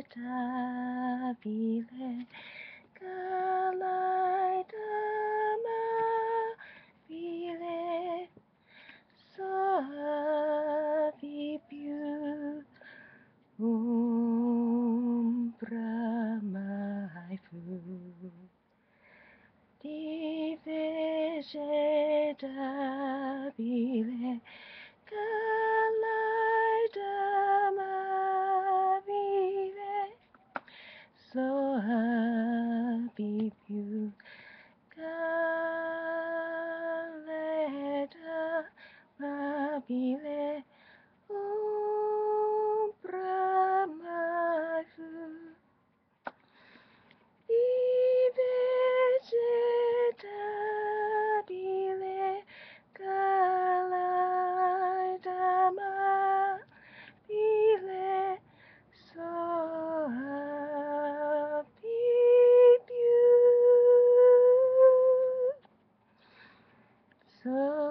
stabile, kalaidamabile, soavi più ombra mai fu di vegetabile, kalaidamabile, soavi più kalaidamabile, ombra mai fu di vegetabile, kalaidamabile, soavi più.